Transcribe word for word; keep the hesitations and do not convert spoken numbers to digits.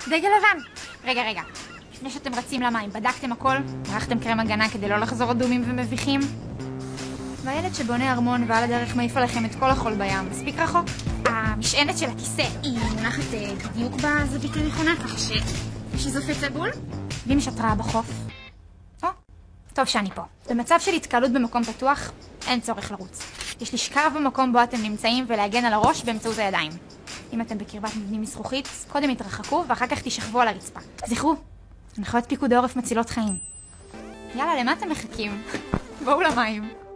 דגל לבן. רגע, רגע. לפני שאתם רצים למים, בדקתם הכל? ערכתם קרם הגנה כדי לא לחזור אדומים ומביכים? והילד שבונה ארמון ועל הדרך מעיף עליכם את כל החול בים, מספיק רחוק? המשענת של הכיסא היא מונחת בדיוק בזווית הנכונה, ככה ש... שזופת עגול? ואם יש התראה בחוף? או, טוב שאני פה. במצב של התקהלות במקום פתוח, אין צורך לרוץ. יש לשכב במקום בו אתם נמצאים ולהגן על הראש באמצעות הידיים. אם אתם בקרבת מבנים מזכוכית, קודם יתרחקו ואחר כך תשכבו על הרצפה. זכרו, הנחיות פיקוד העורף מצילות חיים. יאללה, למה אתם מחכים? בואו למים.